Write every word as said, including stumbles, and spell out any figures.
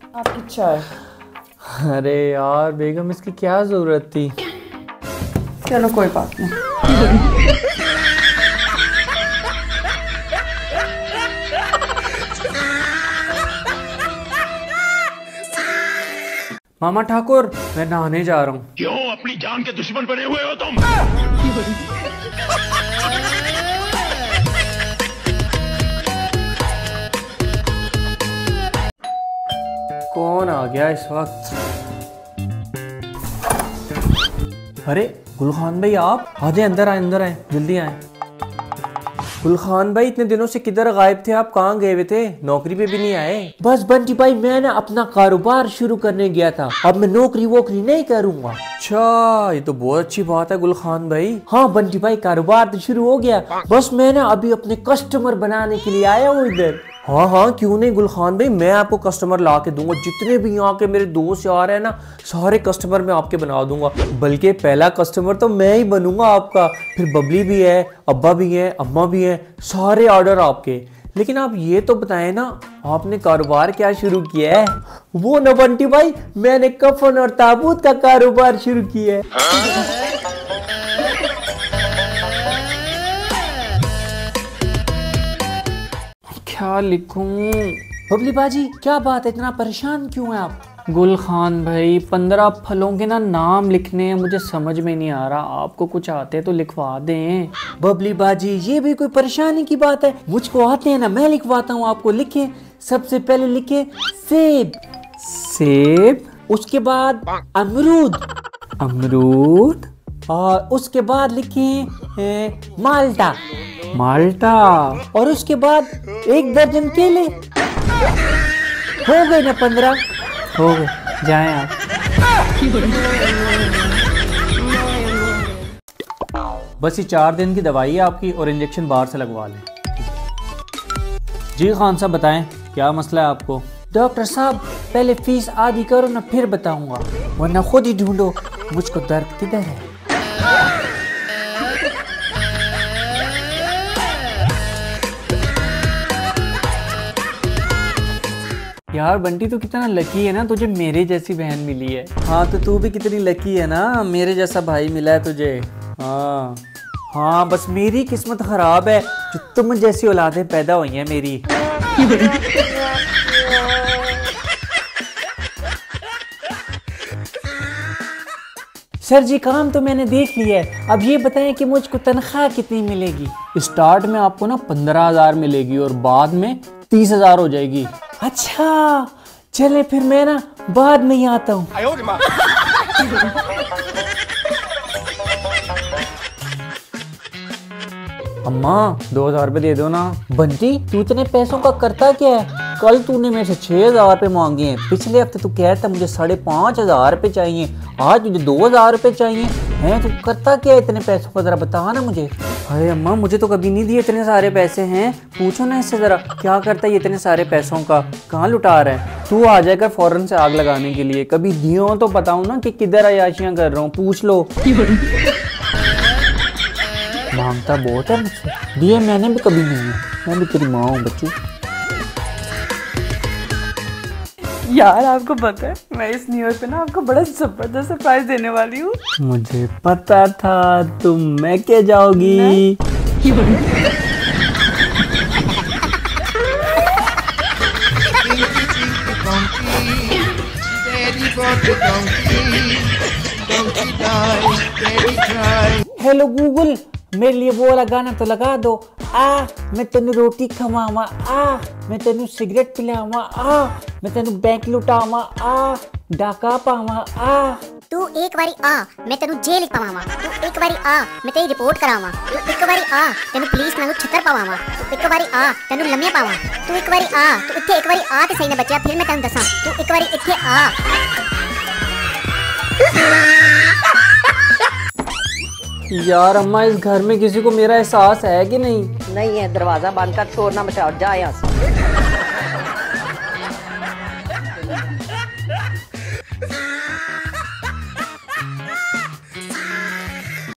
आपकी चाय। अरे यार बेगम, इसकी क्या जरूरत थी। चलो कोई बात नहीं। मामा ठाकुर, मैं नहाने जा रहा हूँ। क्यों अपनी जान के दुश्मन बने हुए हो तुम? कौन आ गया इस वक्त? अरे गुलखान भाई, आप आ जाए, अंदर आए, अंदर आए, जल्दी आए। गुलखान भाई, इतने दिनों से किधर गायब थे आप? कहाँ गए हुए थे? नौकरी पे भी नहीं आए? बस बंटी भाई, मैं ना अपना कारोबार शुरू करने गया था, अब मैं नौकरी वोकरी नहीं करूंगा। अच्छा, ये तो बहुत अच्छी बात है गुलखान भाई। हाँ बंटी भाई, कारोबार तो शुरू हो गया, बस मैं ना अभी अपने कस्टमर बनाने के लिए आया हूँ इधर। हाँ हाँ, क्यों नहीं गुलखान भाई, मैं आपको कस्टमर ला के दूंगा। जितने भी यहाँ के मेरे दोस्त यार है ना, सारे कस्टमर मैं आपके बना दूंगा। बल्कि पहला कस्टमर तो मैं ही बनूंगा आपका। फिर बबली भी है, अब्बा भी है, अम्मा भी है, सारे ऑर्डर आपके। लेकिन आप ये तो बताएं ना, आपने कारोबार क्या शुरू किया है? वो न बंटी भाई, मैंने कफन और ताबूत का कारोबार शुरू किया है। क्या लिखूं? बबली बाजी, क्या बात है, इतना परेशान क्यों है आप? गुलखान भाई, पंद्रह फलों के ना नाम लिखने हैं, मुझे समझ में नहीं आ रहा। आपको कुछ आते तो लिखवा दें। बबली बाजी, ये भी कोई परेशानी की बात है? मुझको आते हैं ना, मैं लिखवाता हूँ आपको। लिखे, सबसे पहले लिखे सेब। सेब? उसके बाद अमरूद। अमरूद? और उसके बाद लिखे माल्टा। माल्टा? और उसके बाद एक दर्जन केले। हो गए ना पंद्रह? हो गए, जाएं आप। बस ये चार दिन की दवाई है आपकी, और इंजेक्शन बाहर से लगवा लें। जी खान साहब, बताएं क्या मसला है आपको? डॉक्टर साहब, पहले फीस आधी करो ना, फिर बताऊंगा, वरना खुद ही ढूंढो मुझको दर्द किधर है। यार बंटी, तू कितना लकी है ना, तुझे मेरे जैसी बहन मिली है। हाँ, तो तू भी कितनी लकी है ना, मेरे जैसा भाई मिला है तुझे। हाँ हाँ, बस मेरी किस्मत खराब है जो तुम जैसी औलादें पैदा हुई हैं मेरी। सर जी, काम तो मैंने देख लिया है, अब ये बताएं कि मुझको तनख्वाह कितनी मिलेगी? स्टार्ट में आपको ना पंद्रह हजार मिलेगी, और बाद में तीस हजार हो जाएगी। अच्छा, चले फिर मैं ना बाद में ही आता हूँ। अम्मा, दो हजार रुपये दे दो ना। बंटी, तू इतने पैसों का करता क्या है? कल तूने मेरे से छह हजार रुपये मांगे हैं, पिछले हफ्ते तू कहता मुझे साढ़े पाँच हजार रुपये चाहिए, आज तुझे दो हजार रुपये चाहिए हैं। तू करता क्या है इतने पैसों का, जरा बता ना मुझे। अरे अम्मा, मुझे तो कभी नहीं दिए इतने सारे पैसे हैं। पूछो ना इससे जरा, क्या करता है इतने सारे पैसों का, कहाँ लुटा रहा है? तू आ जाएगा फौरन से आग लगाने के लिए। कभी दियो तो बताऊँ ना कि किधर अयाशियाँ कर रहा हूँ, पूछ लो। मांगता बहुत है मुझसे, दिए मैंने भी कभी नहीं है, मैं भी तेरी माँ हूँ बच्ची। यार आपको पता है, मैं इस न्यू ईयर पे ना आपको बड़ा जबरदस्त सरप्राइज देने वाली हूँ। मुझे पता था तुम मैं के जाओगी। हेलो गूगल, मेरे लिए वो वाला गाना तो लगा दो। आ मैं तेनू रोटी खवावा, आ मैं तेनू सिगरेट पिलावा, आ मैं तेनू बैंक लुटावा, आ डाका पावा, आ तू एक बारी आ मैं तेनू जेल पावा, तू एक बारी आ मैं तेरी रिपोर्ट करावा, तू एक बारी आ तेनू पुलिस नाल छत्तर पावा, तू एक बारी आ तेनू लम्मे पावा, तू एक बारी आ तू इत्थे एक बारी आ ते सही ना बच्चा, फिर मैं तेनू दसां, तू एक बारी इत्थे आ। यार अम्मा, इस घर में किसी को मेरा एहसास है कि नहीं? नहीं है, दरवाजा बंद कर, शोर ना मचा, जा यहाँ से।